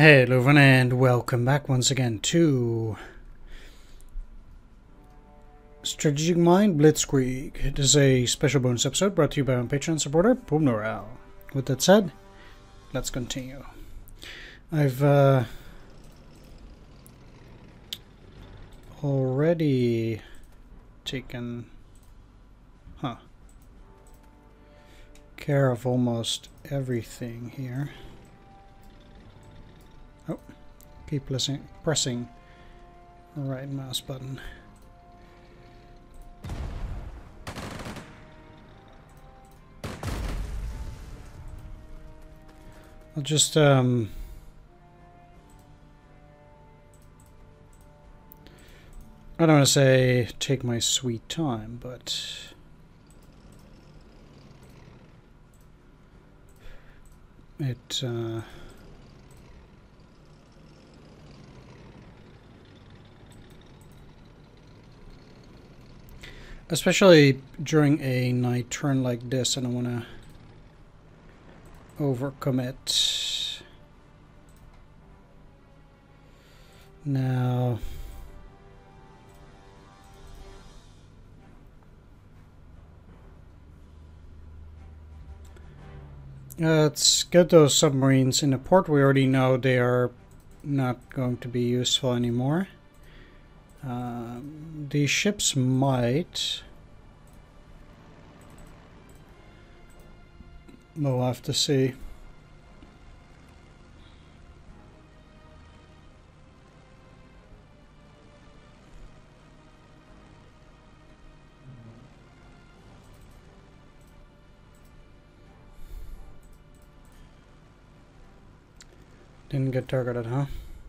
Hey everyone, and welcome back once again to Strategic Mind Blitzkrieg. It is a special bonus episode brought to you by my Patreon supporter, Boom Norel. With that said, let's continue. I've already taken care of almost everything here. Oh, keep pressing the right mouse button. I'll just I don't want to say take my sweet time, but it especially during a night turn like this, I don't want to overcommit. Now, let's get those submarines in a port. We already know they are not going to be useful anymore. These ships might. We'll have to see. Didn't get targeted, huh?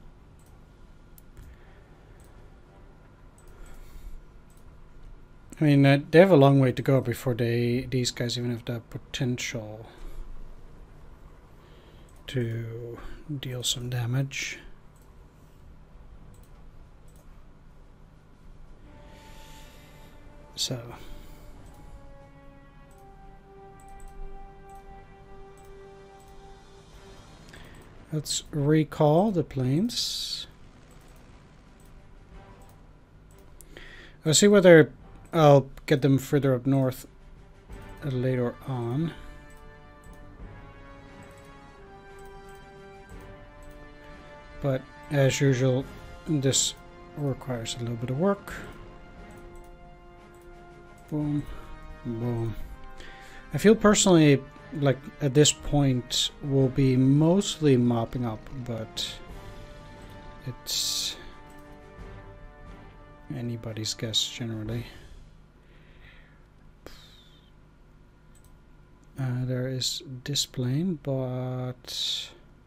I mean, they have a long way to go before these guys even have the potential to deal some damage. So let's recall the planes. I'll see whether I'll get them further up north later on. But as usual, this requires a little bit of work. Boom, boom. I feel personally like at this point we'll be mostly mopping up, but it's anybody's guess generally. There is this plane, but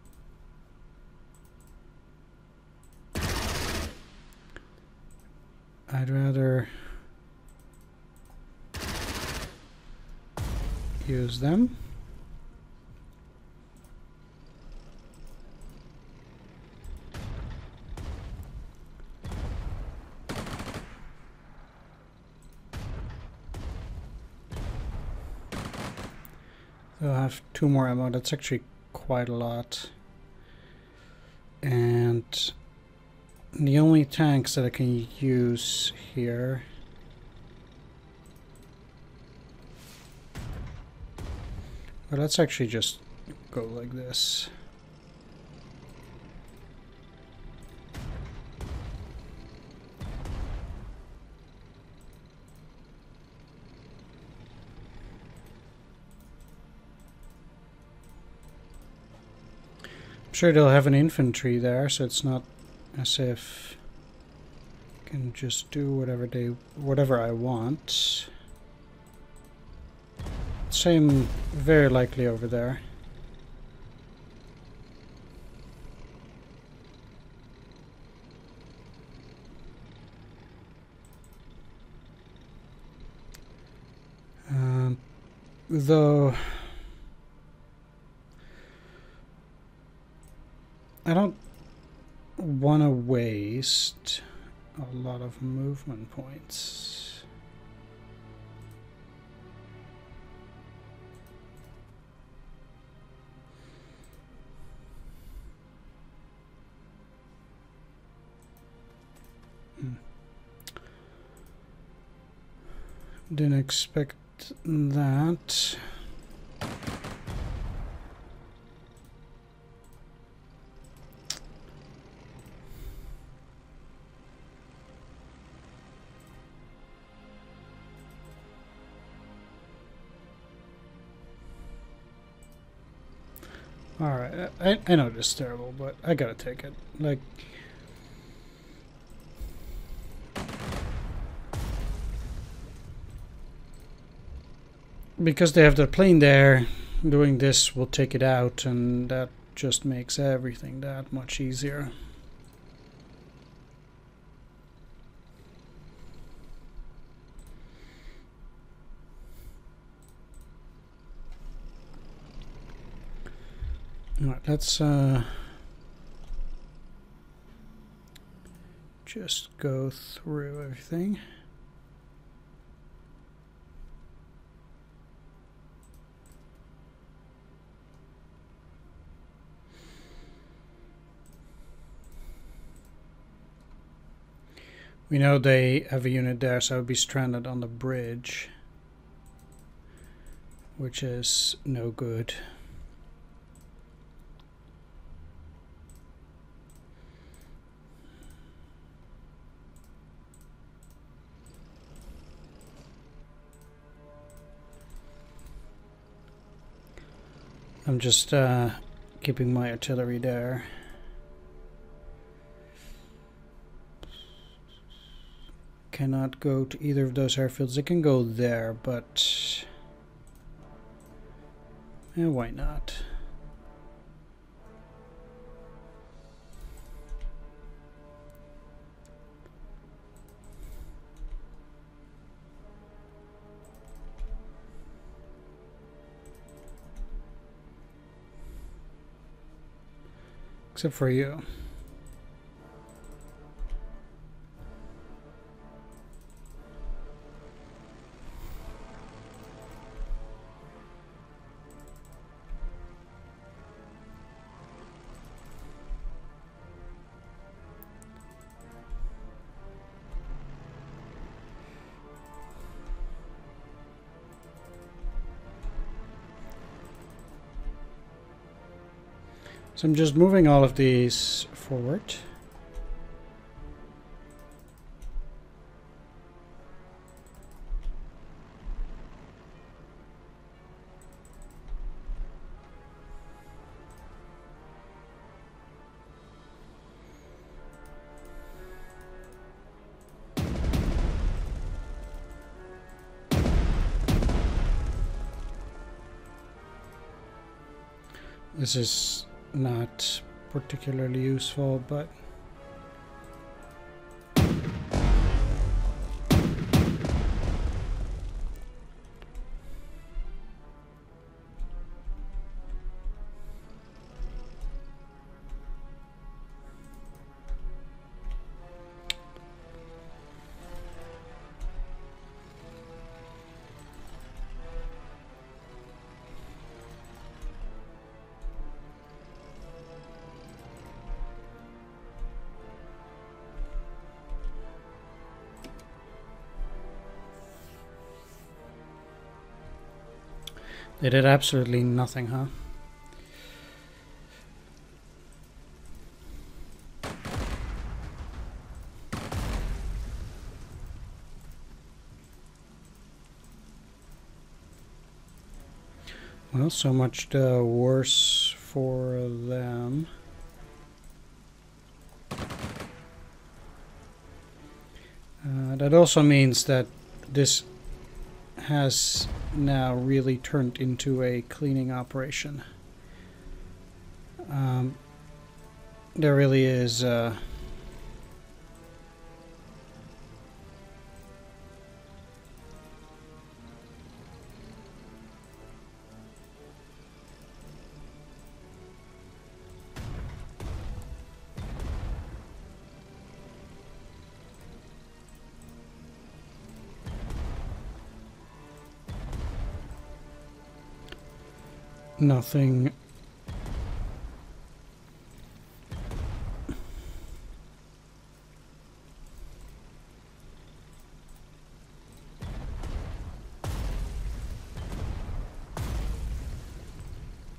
I'd rather use them. They'll have 2 more ammo. That's actually quite a lot. And the only tanks that I can use here well, let's actually just go like this. I'm sure they'll have an infantry there, so it's not as if I can just do whatever I want. Same, very likely over there. Though I don't want to waste a lot of movement points. Didn't expect that. Alright, I know this is terrible, but I gotta take it. Like, because they have their plane there, doing this will take it out, and that just makes everything that much easier. Alright, let's just go through everything. We know they have a unit there, so I would be stranded on the bridge, which is no good. I'm just keeping my artillery there. Cannot go to either of those airfields. They can go there, but yeah, why not? Except for you. So I'm just moving all of these forward. This is not particularly useful, but they did absolutely nothing, huh? Well, so much the worse for them. That also means that this has now really turned into a cleaning operation. There really is nothing.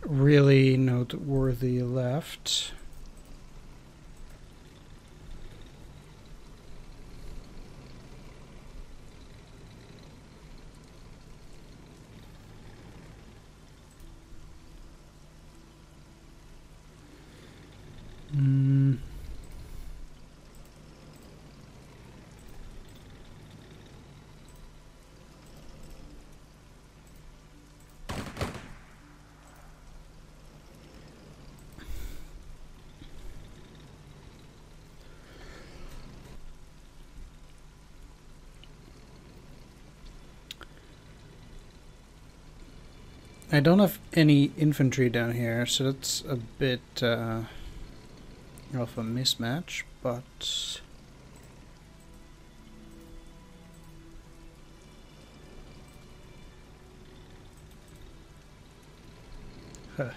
really noteworthy left. I don't have any infantry down here, so that's a bit of a mismatch, but huh.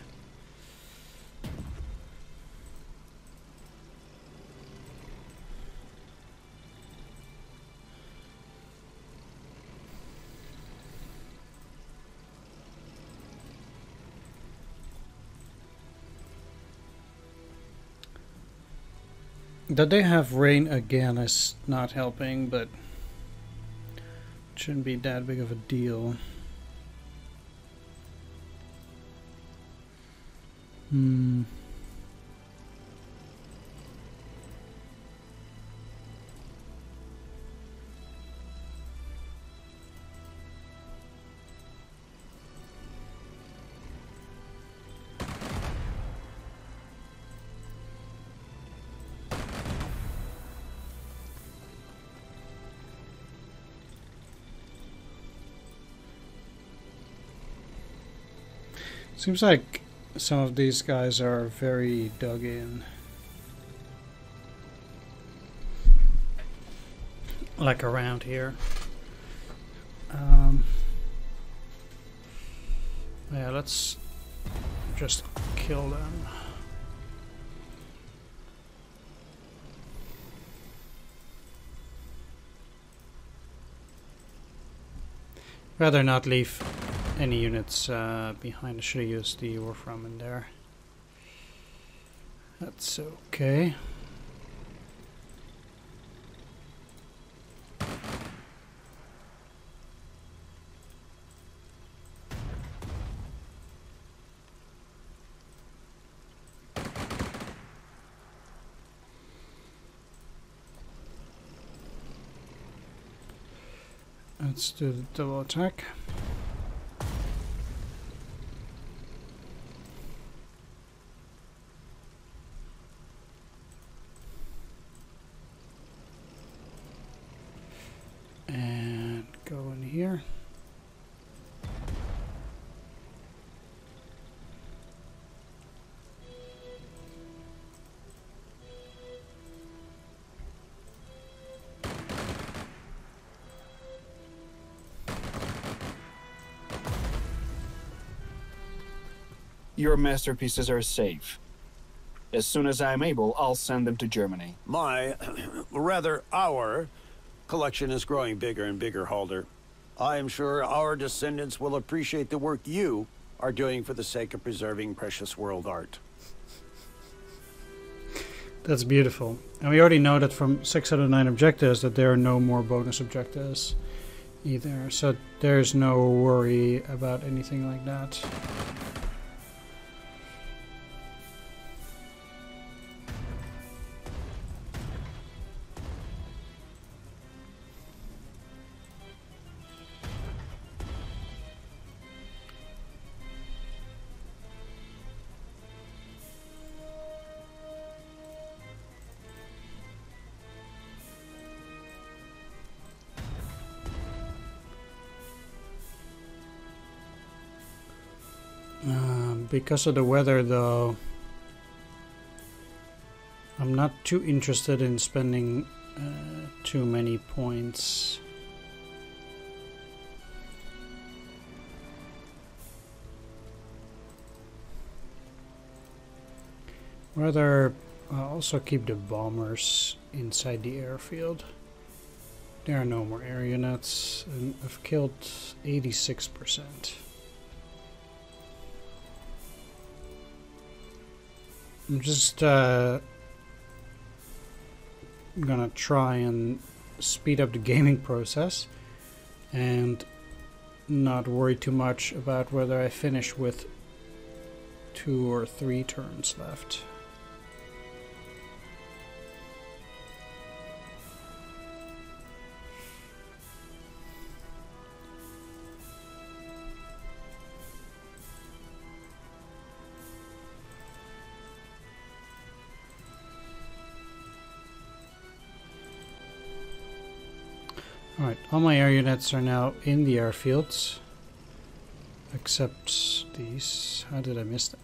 That they have rain again is not helping, but it shouldn't be that big of a deal. Seems like some of these guys are very dug in. Like around here. Yeah, let's just kill them. Rather not leave any units behind. I should have used the Warfram in there. That's okay. Let's do the double attack. And go in here. Your masterpieces are safe. As soon as I'm able, I'll send them to Germany. Our collection is growing bigger and bigger, Halder. I am sure our descendants will appreciate the work you are doing for the sake of preserving precious world art. That's beautiful. And we already know that from 6 out of 9 objectives that there are no more bonus objectives either. So there's no worry about anything like that. Because of the weather, though, I'm not too interested in spending too many points. Rather, I'll also keep the bombers inside the airfield. There are no more air units, and I've killed 86%. I'm just gonna try and speed up the gaming process and not worry too much about whether I finish with 2 or 3 turns left. Alright, all my air units are now in the airfields, except these. How did I miss them?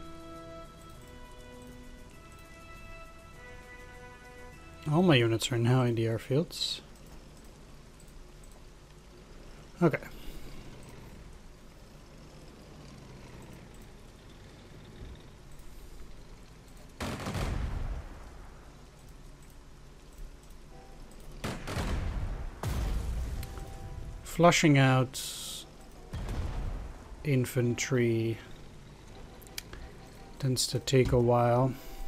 All my units are now in the airfields. Okay. Flushing out infantry tends to take a while.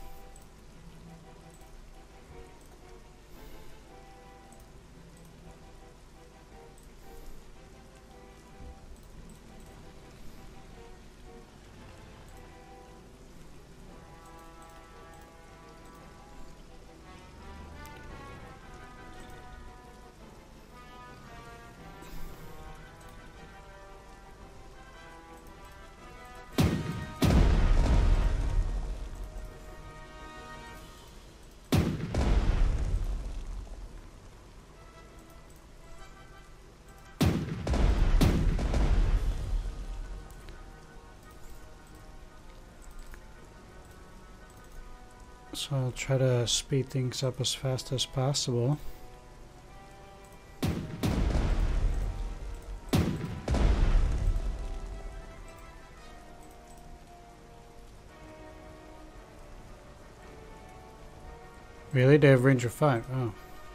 So I'll try to speed things up as fast as possible. Really? They have range of 5? Oh.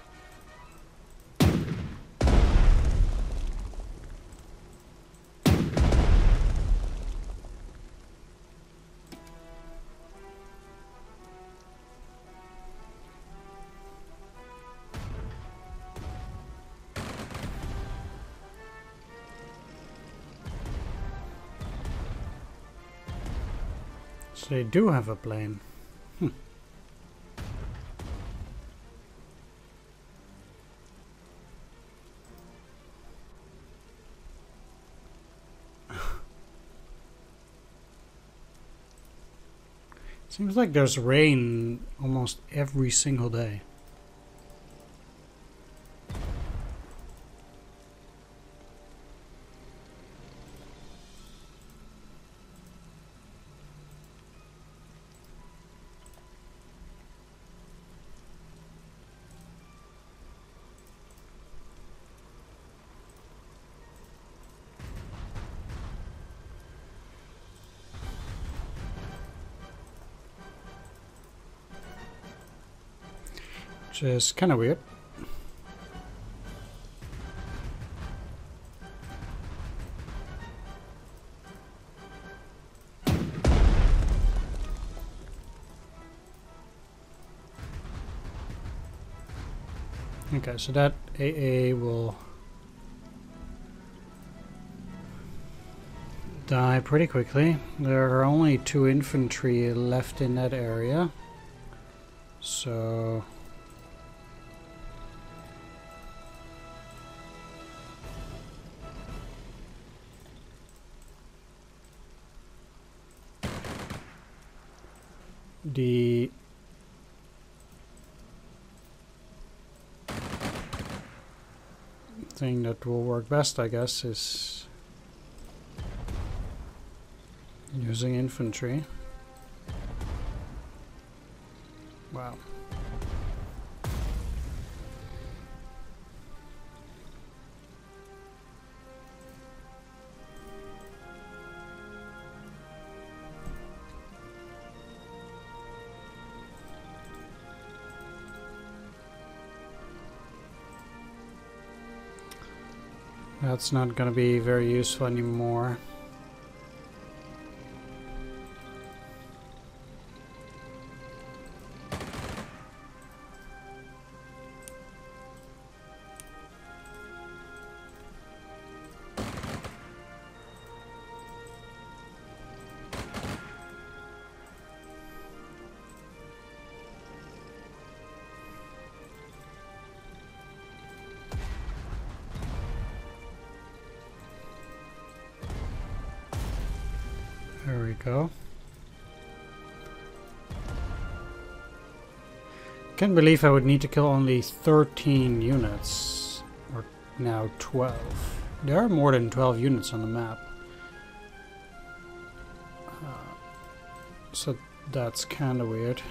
So they do have a plane. Seems like there's rain almost every single day. Which is kind of weird. Okay, so that AA will die pretty quickly. There are only 2 infantry left in that area. So the thing that will work best, I guess, is using infantry. Wow. That's not going to be very useful anymore. go. Can't believe I would need to kill only 13 units. Or now 12. There are more than 12 units on the map. So that's kinda weird.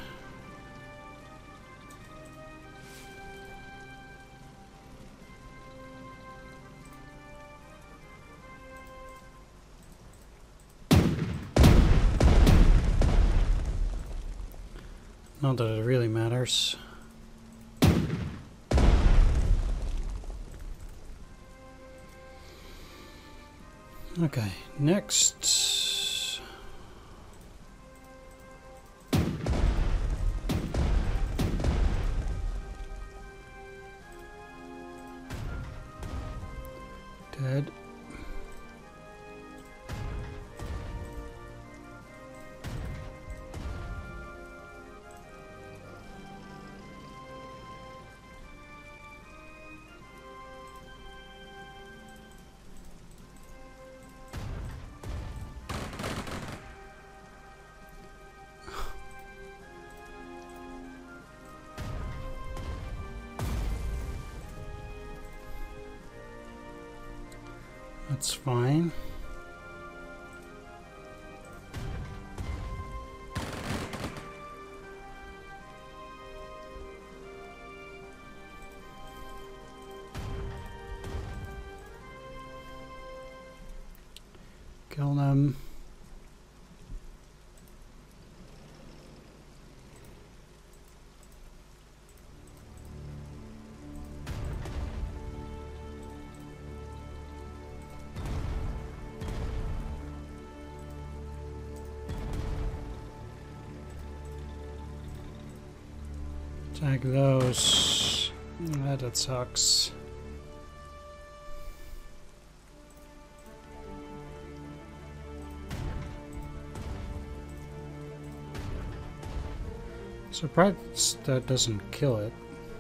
Not that it really matters. Okay, next. Dead. That's fine. Kill them. Attack those. That sucks. Surprised that doesn't kill it.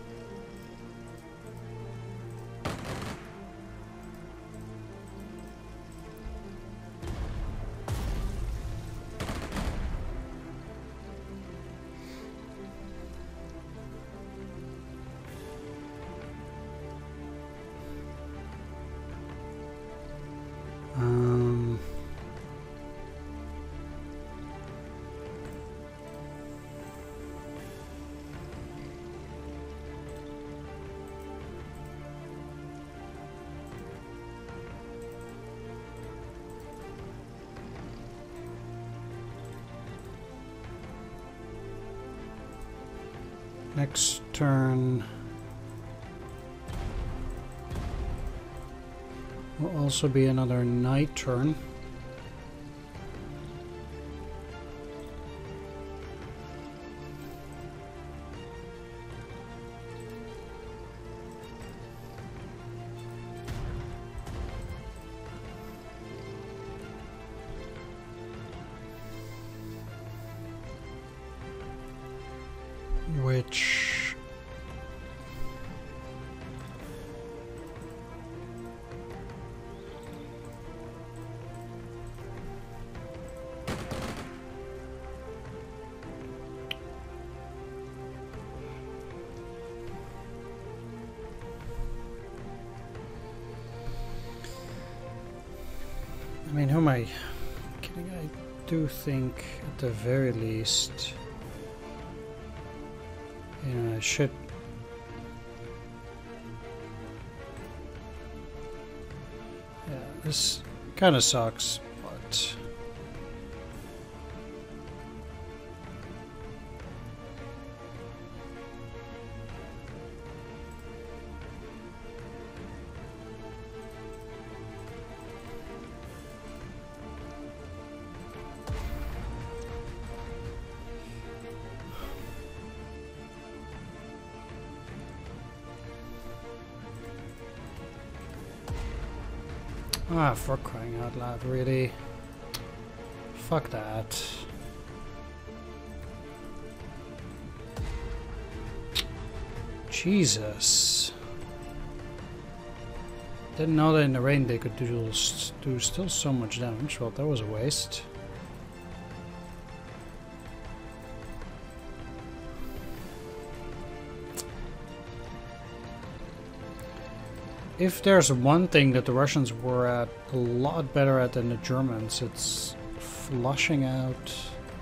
Next turn will also be another night turn. Which I mean, who am I kidding? I do think at the very least, you know, I should. Yeah, this kind of sucks, but ah, for crying out loud, really? Fuck that. Jesus. Didn't know that in the rain they could do still so much damage. Well, that was a waste. if there's one thing that the Russians were at a lot better at than the Germans, it's flushing out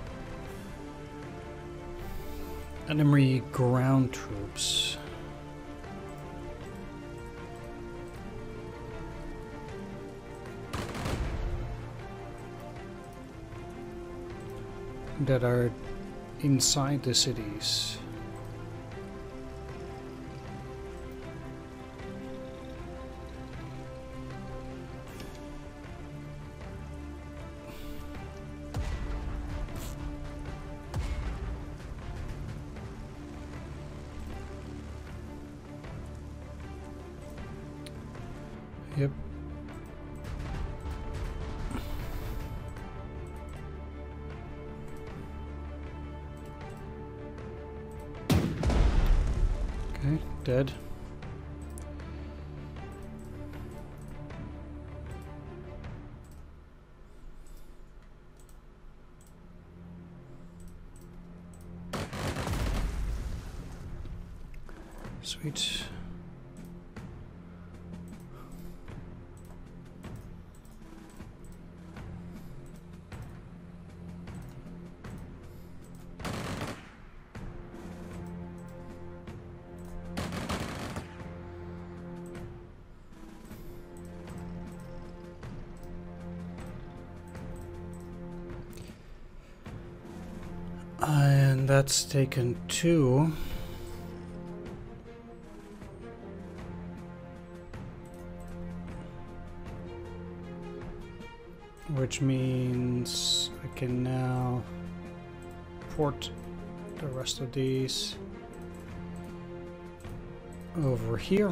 enemy ground troops. That are inside the cities. Yep. Okay, dead. Sweet. And that's taken 2. Which means I can now port the rest of these over here.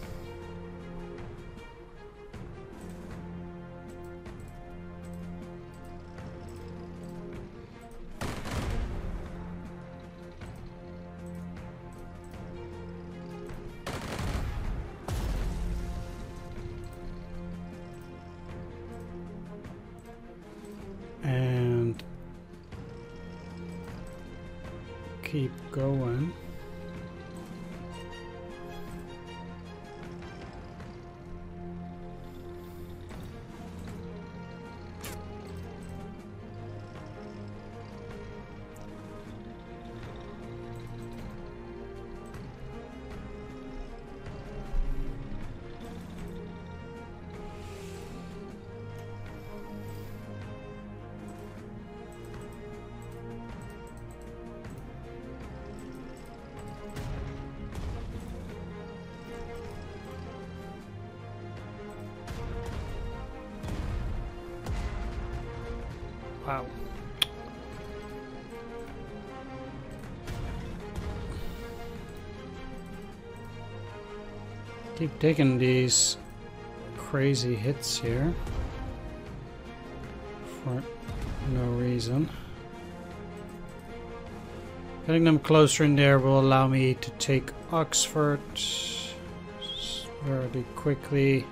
And keep going. Wow. Keep taking these crazy hits here for no reason. Getting them closer in there will allow me to take Oxford very quickly.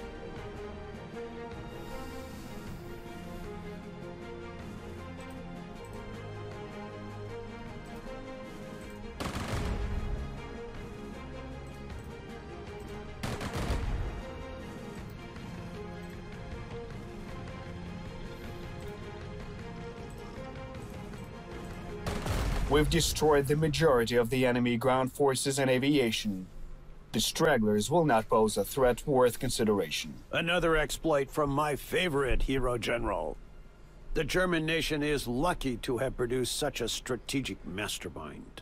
We've destroyed the majority of the enemy ground forces and aviation. The stragglers will not pose a threat worth consideration. Another exploit from my favorite hero general. The German nation is lucky to have produced such a strategic mastermind.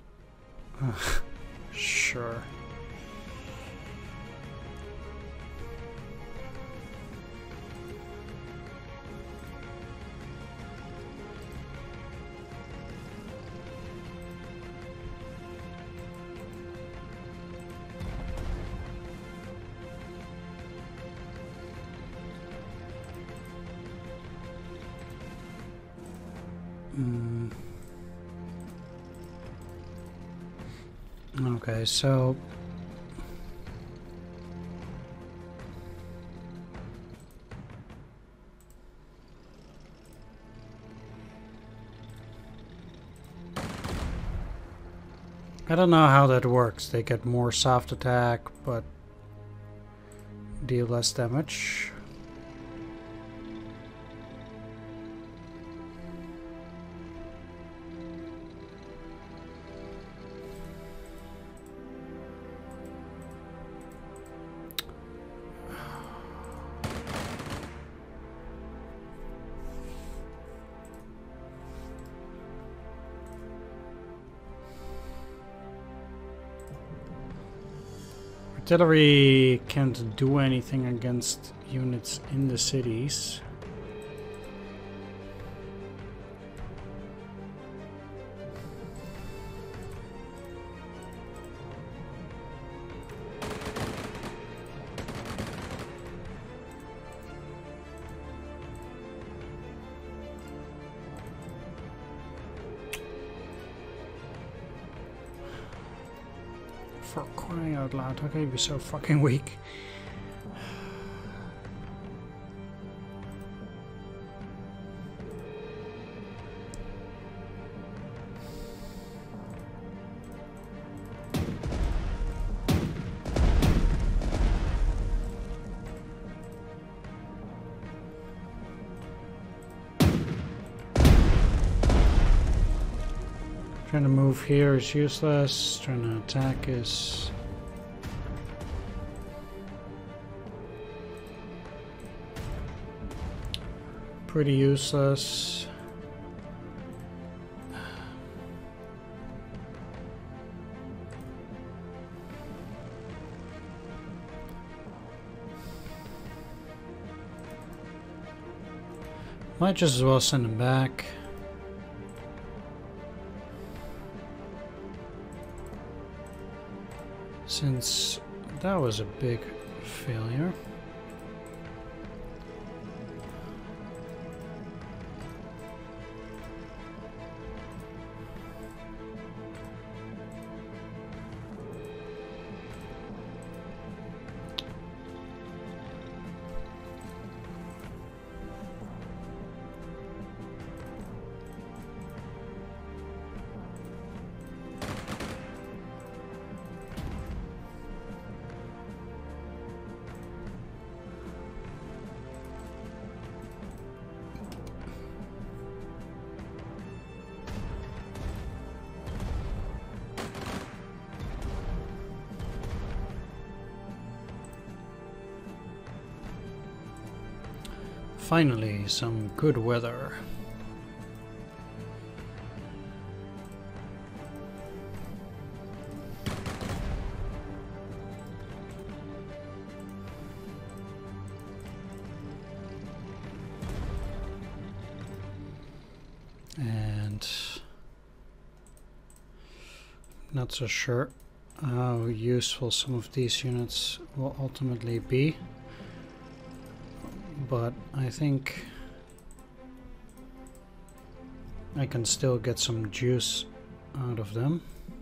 Sure. Okay, so I don't know how that works. They get more soft attack, but deal less damage. Artillery can't do anything against units in the cities. For crying out loud, how can you be so fucking weak? Trying to move here is useless. Trying to attack is pretty useless. Might just as well send him back. Since that was a big failure. Finally, some good weather. And not so sure how useful some of these units will ultimately be. But I think I can still get some juice out of them.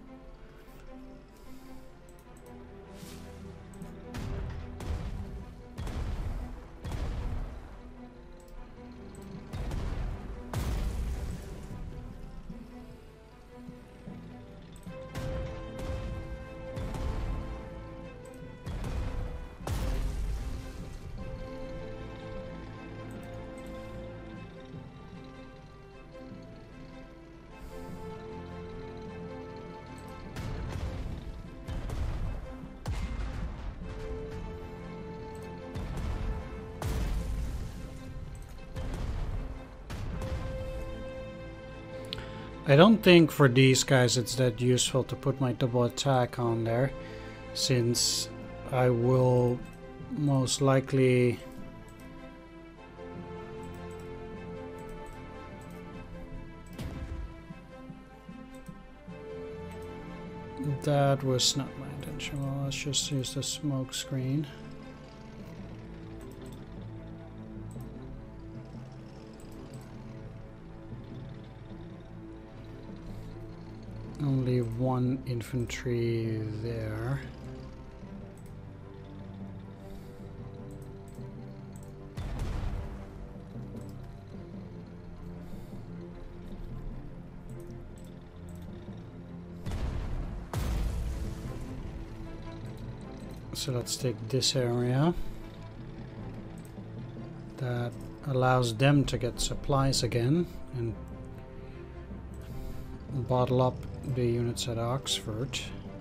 I don't think for these guys it's that useful to put my double attack on there, since I will most likely that was not my intention. Well, let's just use the smoke screen. Only one infantry there. So let's take this area. That allows them to get supplies again and bottle up the units at Oxford.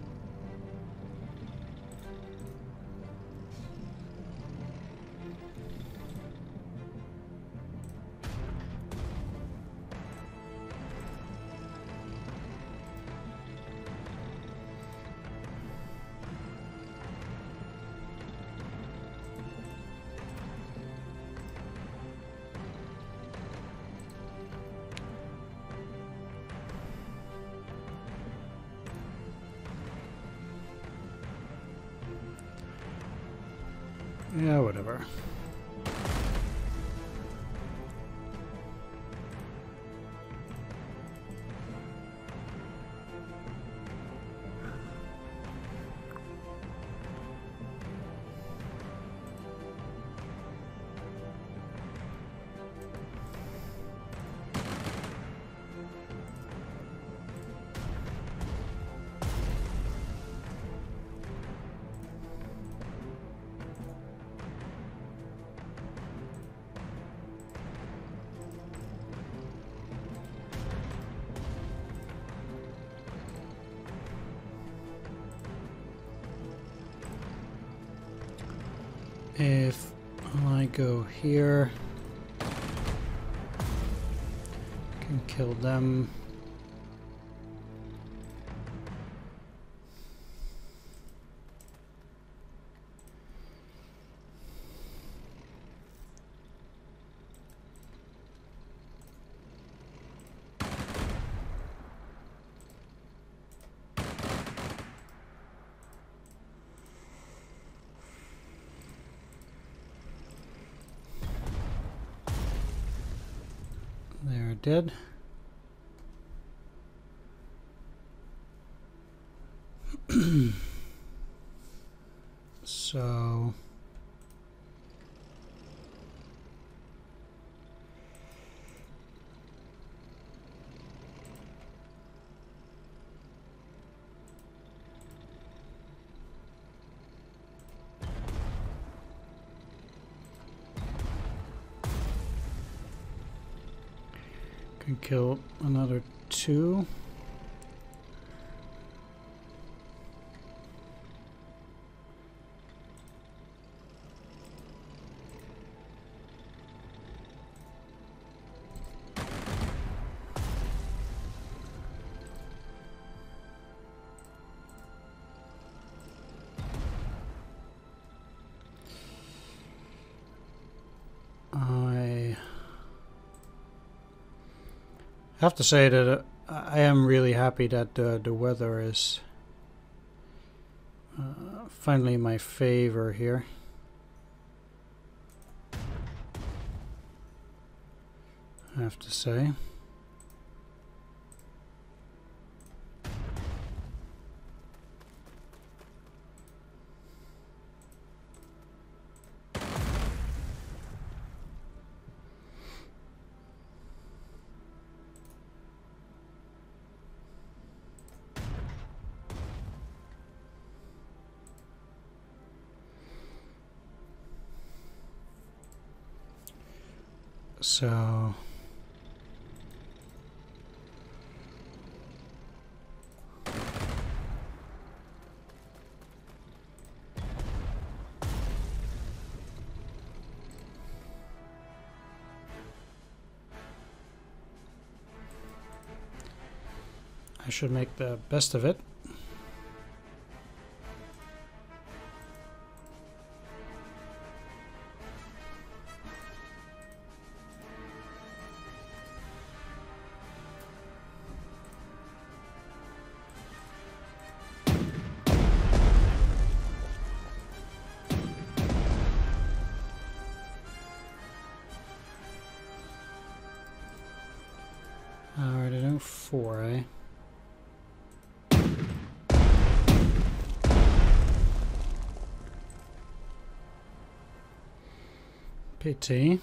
Yeah, whatever. If I go here, can kill them. They're dead. So can kill another 2. I have to say that I am really happy that the weather is finally in my favor here. I have to say. So I should make the best of it. Alright, I know 4, eh? Pity.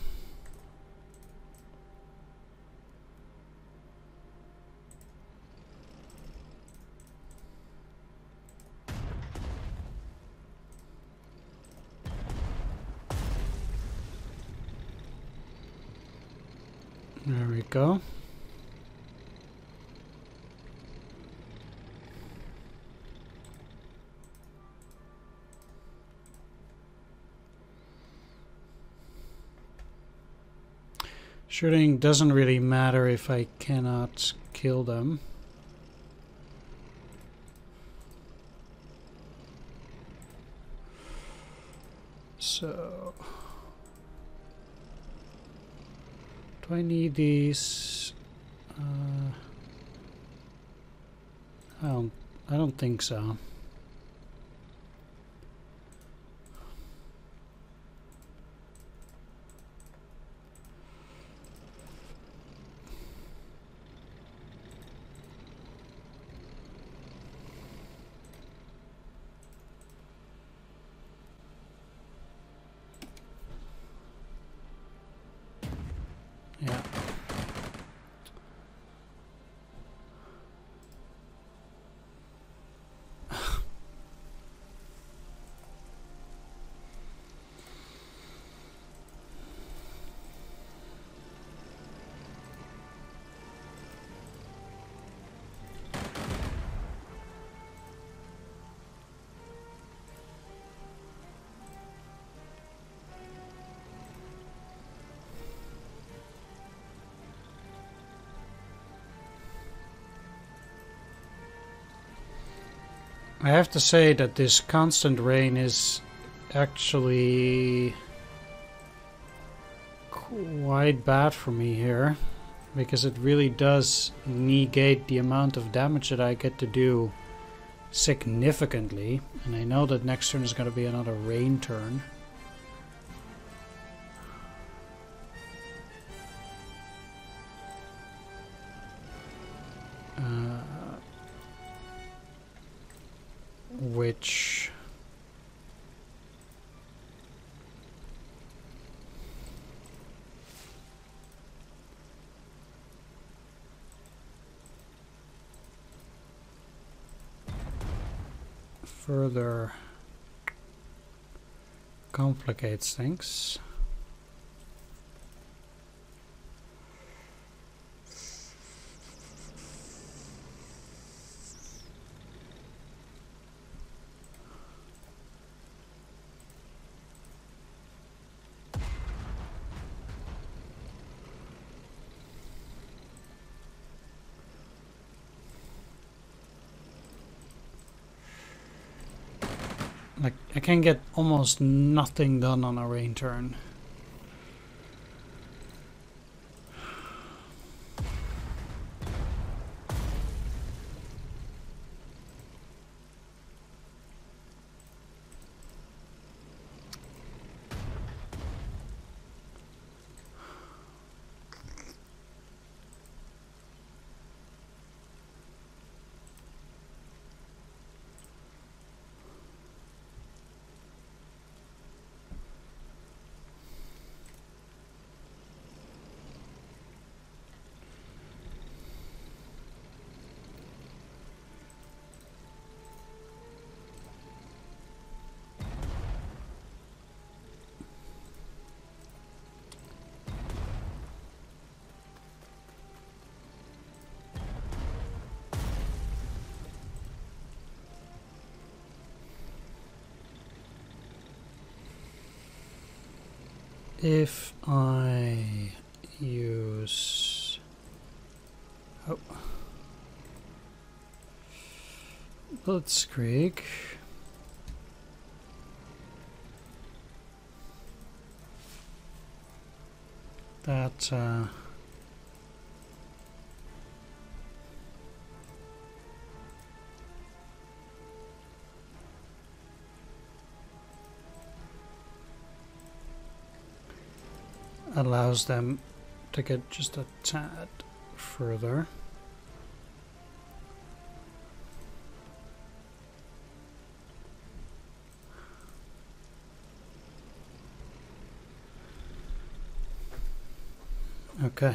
There we go. Shooting doesn't really matter if I cannot kill them. So, do I need these? I don't think so. Yeah. I have to say that this constant rain is actually quite bad for me here, because it really does negate the amount of damage that I get to do significantly. And I know that next turn is going to be another rain turn. Which further complicates things. Like, I can get almost nothing done on a rain turn. If I use Blitzkrieg, that allows them to get just a tad further. Okay.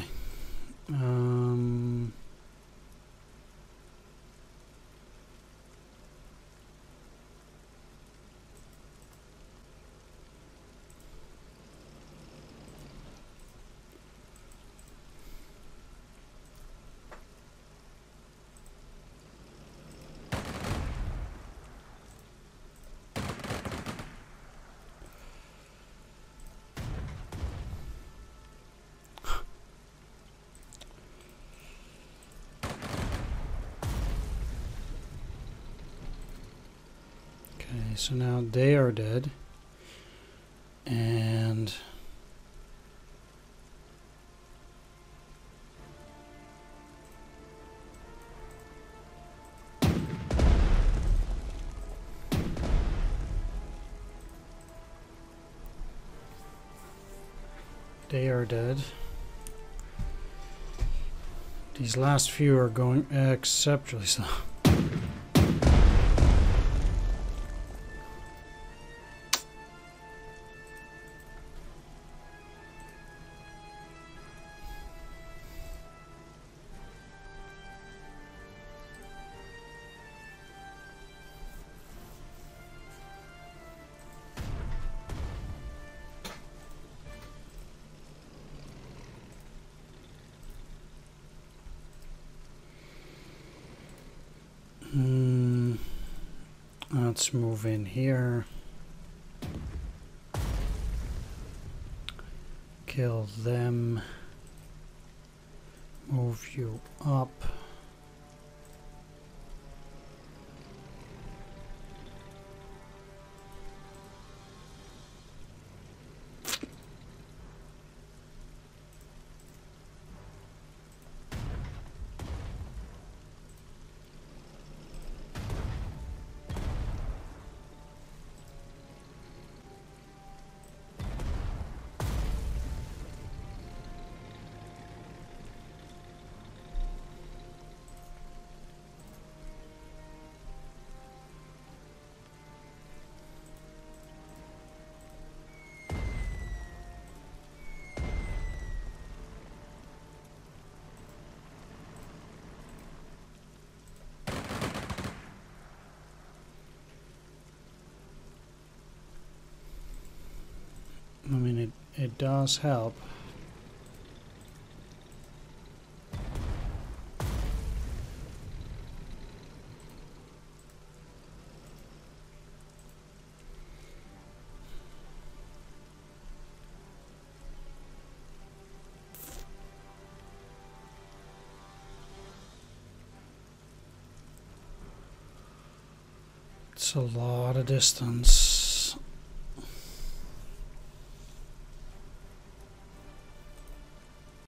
Okay, so now they are dead. And they are dead. These last few are going exceptionally slow. Let's move in here. Kill them. Move you up. I mean, it does help. It's a lot of distance.